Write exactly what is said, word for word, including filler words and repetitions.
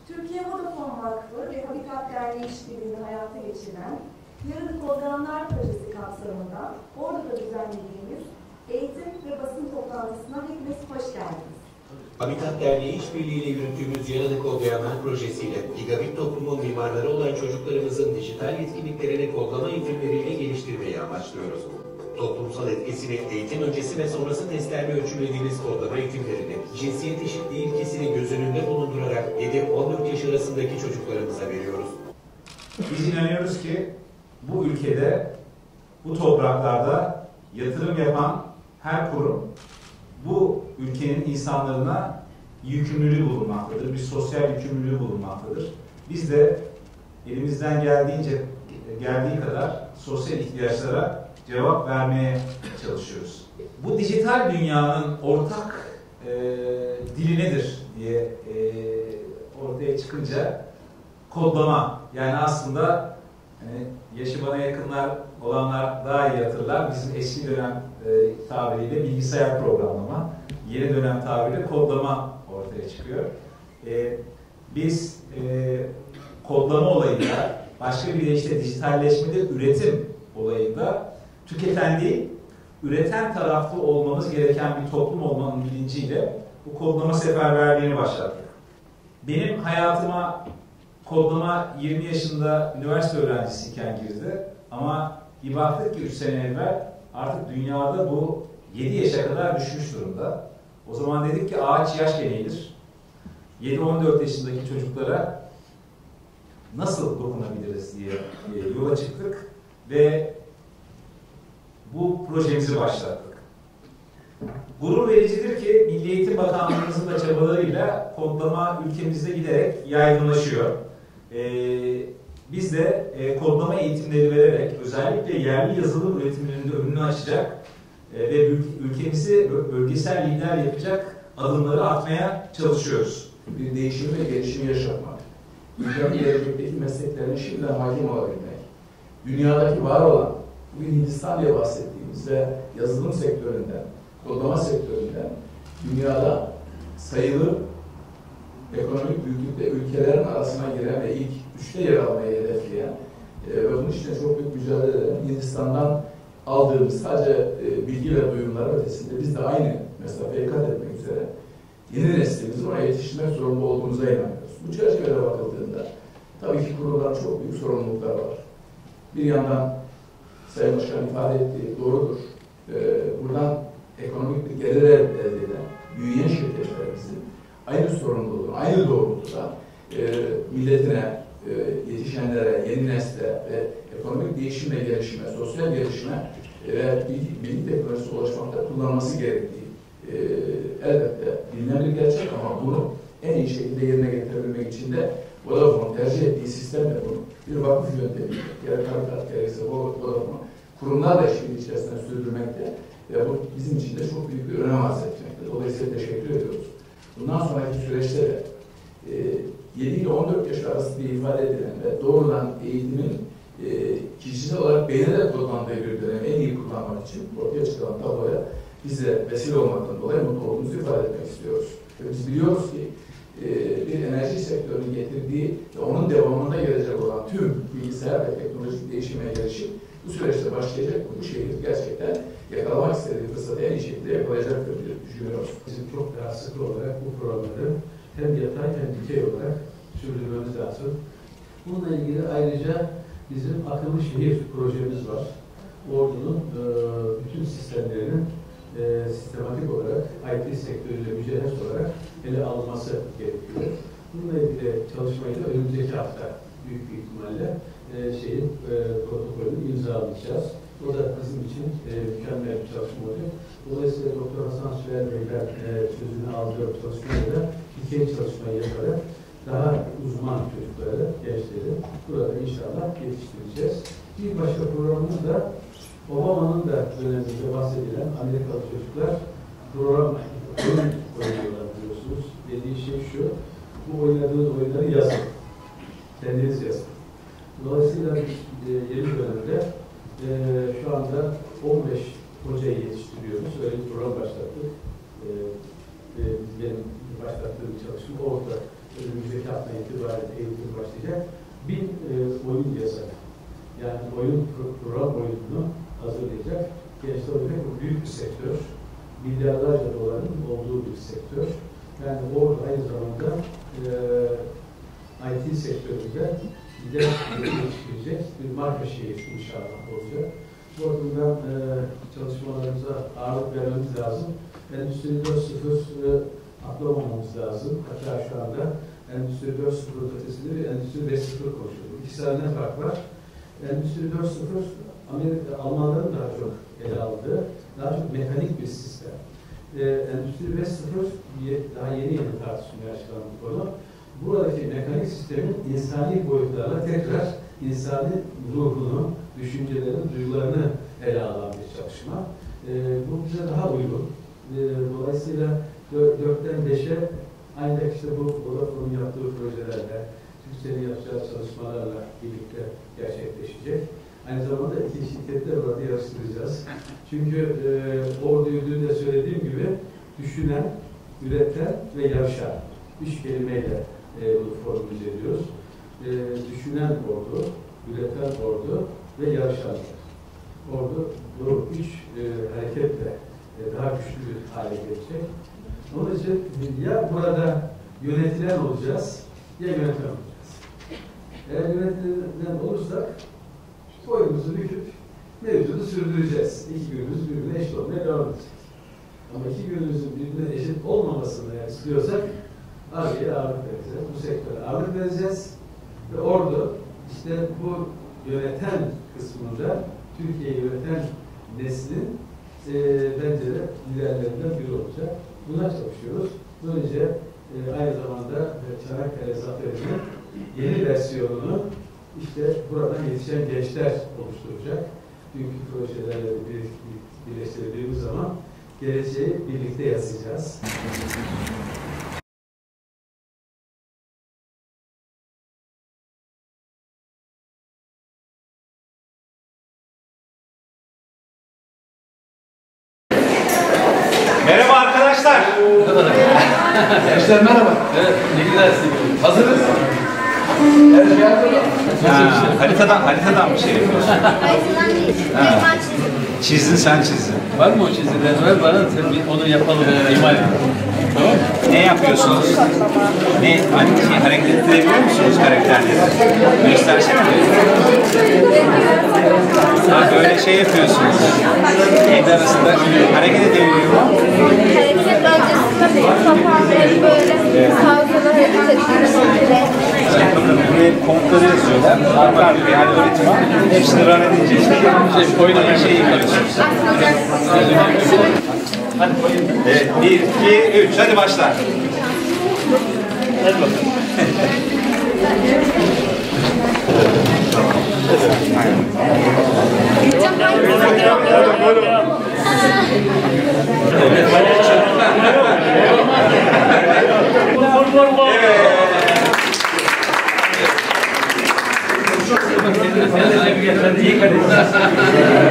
Türkiye Vodafone Vakfı ve Habitat Derneği işbirliğini hayata geçiren Yaradık Organlar Projesi kapsamında Ordu'da düzenlediğimiz eğitim ve basın toplantısına hepiniz hoş geldiniz. Habitat Derneği işbirliğiyle yürüttüğümüz Yaradık Organlar projesiyle Gigabit toplumun mimarları olan çocuklarımızın dijital yetkinliklerini kodlama eğitimleriyle geliştirmeyi amaçlıyoruz. Toplumsal etkisini eğitim öncesi ve sonrası testlerle ölçümlediğimiz kodlama eğitimlerini cinsiyet eşitliği ilkesini göz önünde bulundurarak yedi on dört yaş arasındaki çocuklarımıza veriyoruz. Biz inanıyoruz ki bu ülkede, bu topraklarda yatırım yapan her kurum bu ülkenin insanlarına yükümlülüğü bulunmaktadır, bir sosyal yükümlülüğü bulunmaktadır. Biz de elimizden geldiğince geldiği kadar sosyal ihtiyaçlara cevap vermeye çalışıyoruz. Bu dijital dünyanın ortak e, dili nedir diye e, ortaya çıkınca kodlama, yani aslında yani yaşı bana yakınlar olanlar daha iyi hatırlar. Bizim eski dönem e, tabiriyle bilgisayar programlama, yeni dönem tabiriyle kodlama ortaya çıkıyor. E, biz e, kodlama olayında, başka bir deyişle dijitalleşmede üretim olayında tüketen değil, üreten taraflı olmamız gereken bir toplum olmanın bilinciyle bu kodlama seferberliğini başlattık. Benim hayatıma kodlama yirmi yaşında üniversite öğrencisiyken girdi. Ama bir baktık ki üç sene evvel artık dünyada bu yedi yaşa kadar düşmüş durumda. O zaman dedik ki ağaç yaş geneğidir. yedi on dört yaşındaki çocuklara nasıl dokunabiliriz diye yola çıktık ve bu projemizi başlattık. Gurur vericidir ki Milli Eğitim Bakanlığımızın da çabalarıyla kodlama ülkemizde giderek yaygınlaşıyor. Ee, biz de e, kodlama eğitimleri vererek özellikle yerli yazılım üretimlerinin önünü açacak e, ve ülkemizi bölgesel lider yapacak adımları atmaya çalışıyoruz. Bir değişim ve gelişimi yaşatmak, ülkenin gelecekteki mesleklerine şimdiden hakim olabilmek, dünyadaki var olan, bugün Hindistan diye bahsettiğimiz ve yazılım sektöründen, kodlama sektöründen dünyada sayılı ekonomik büyüklükte ülkelerin arasına giren ve ilk üçte yer almayı hedefleyen e, ve bunun için çok büyük mücadele eden Hindistan'dan aldığımız sadece e, bilgi ve duyumlar ötesinde biz de aynı mesafeye kat etmek üzere yeni neslimizin ona yetiştirmek zorunda olduğumuza inanıyoruz. Bu çerçevede bakıldığında tabii ki kurumların çok büyük sorumluluklar var. Bir yandan Sayın Başkan ifade ettiği doğrudur. E, buradan ekonomik bir gelir elde eden büyüyen şirketlerimizin aynı sorumluluğun, aynı doğrultuda e, milletine, e, yetişenlere, yeni nesle ve ekonomik değişim ve gelişime, sosyal gelişime e, ve bilgi, bilgi teknolojisi ulaşmakta kullanılması gerektiği e, elbette bilinen bir gerçek ama bunu en iyi şekilde yerine getirebilmek için de Vodafone'un tercih ettiği sistemle bunu bir vakıf yöntemiyle, gerek Habitat gerekse Vodafone'u kurumlarla işbirliği içerisinde sürdürmekte ve bu bizim için de çok büyük bir önem arz etmekte. Dolayısıyla teşekkür ediyoruz. Bundan sonraki süreçte de e, yedi ile on dört yaş arası diye ifade edilen ve doğrudan eğitimin e, kişisel olarak beğenerek kodlandığı bir dönemi en iyi kullanmak için ortaya çıkan tabloya bize vesile olmaktan dolayı mutlu olduğumuzu ifade etmek istiyoruz. Ve biz biliyoruz ki e, bir enerji sektörünün getirdiği ve onun devamında gelecek olan tüm bilgisayar ve teknolojik değişim ve gelişim bu süreçte başlayacak. Bu şehir gerçekten yakalamak istediği fırsatı en iyi şekilde yakalayacaktır diye düşünüyoruz. Bizim çok daha sıkı olarak bu programları hem yatay hem dikey olarak sürdürmemiz lazım. Bununla ilgili ayrıca bizim akıllı şehir projemiz var. Ordu'nun e, bütün sistemlerinin e, sistematik olarak I T sektörüyle mücadele olarak ele alınması gerekiyor. Bununla ilgili çalışmayı da önümüzdeki hafta büyük bir ihtimalle e, şeyin e, protokolünü imzalayacağız. O da bizim için e, mükemmel bir çalışma olacak. Dolayısıyla Doktor Hasan Sürer Bey'den e, sözünü aldığı çalışmayla da dikey çalışmayı yaparak daha uzman çocukları, gençleri burada inşallah yetiştireceğiz. Bir başka programımız da Obama'nın da döneminde bahsedilen Amerikalı çocuklar program oyun oynuyorlar biliyorsunuz. Dediği şey şu, bu oynadığınız oyunları yazın. Kendiniz yazın. Dolayısıyla biz e, yeni dönemde e, şu anda on beş hocayı yetiştiriyoruz. Öyle bir program başlattık. E, e, benim başlattığım çalışma orada önümüzdeki hafta itibariyle eğitim başlayacak. Bin e, oyun yazarı. Yani oyun program oyununu hazırlayacak. Gençler olarak bu büyük bir sektör. Milyarlarca doların olduğu bir sektör. Yani orada aynı zamanda e, I T sektöründe lider geliştirecek bir marka şehir inşallah olacak. Bu bakımdan e, çalışmalarımıza ağırlık vermemiz lazım. Endüstri dört nokta sıfır'ı atlamamamız lazım. Hatta şu anda Endüstri dört nokta sıfır ötesinde bir Endüstri beş nokta sıfır konuşuyoruz. İkisi arasında fark var. Endüstri dört nokta sıfır Amerika, Almanların daha çok ele aldığı, daha çok mekanik bir sistem. Ee, Endüstri beş nokta sıfır daha yeni yeni tartışmaya açılan bir konu. Buradaki mekanik sistemin insani boyutlarla tekrar insani ruhunu, düşüncelerini, duygularını ele alan bir çalışma. Ee, bu bize daha uygun. Ee, dolayısıyla dörtten beşe aynı işte bu Vodafone'un yaptığı projelerle, Türkcell'in yapacağı çalışmalarla birlikte gerçekleşecek. Aynı zamanda iki şirketler orada yarıştıracağız. Çünkü e, orada dün de söylediğim gibi düşünen, üreten ve yarışan üç kelimeyle e, bunu formüle ediyoruz. E, düşünen ordu, üreten ordu ve yarışanlar. Ordu bu üç e, hareketle e, daha güçlü bir hale gelecek. Onun için ya burada yönetilen olacağız, ya yöneten olacağız. Eğer yönetilen olursak boyumuzu büküp mevcudu sürdüreceğiz. İki günümüz birbirine eşit olmaya devam edecek. Ama iki günümüzün birbirine eşit olmamasını eğer istiyorsak Ar-Ge'ye ağırlık vereceğiz. Bu sektöre ağırlık vereceğiz. Ve orada işte bu yöneten kısmında Türkiye'yi yöneten neslin e, bence de liderlerinden biri olacak. Buna çalışıyoruz. Böylece e, aynı zamanda Çanakkale Zaferi'nin yeni versiyonunu işte buradan yetişen gençler oluşturacak. Dünkü projelerle bir, bir, birleştirdiğimiz zaman geleceği birlikte yazacağız. Merhaba arkadaşlar. Gençler merhaba. Evet, ne güzelsin. Hazırız. Her şey hazır. Ha, haritadan, haritadan bir şey yapıyorsun. Haritadan değil. Ben çizdim. Çizdin sen çizdin. Var mı o çiziler? Ver bana, sen bir onu yapalım, imal edelim. Tamam mı? Ne yapıyorsunuz? Ne hani şey, hareket ettirebiliyor musunuz karakterleri? Göstersene mi? Ha böyle şey yapıyorsunuz. Kendi arasında hareket edebiliyor mu? Hareket öncesinde bu kapağları böyle sağa sola hareket ettiğinde Bakın buraya komutları yazıyorlar. Arka arkaya algoritma. Hepsini run edince işte şey, oynama şeyi yapıyorsunuz. Hadi evet, bir, iki, üç. Hadi başla. Hadi bakalım. Sen de bir gel, sen de iyi kardeşler.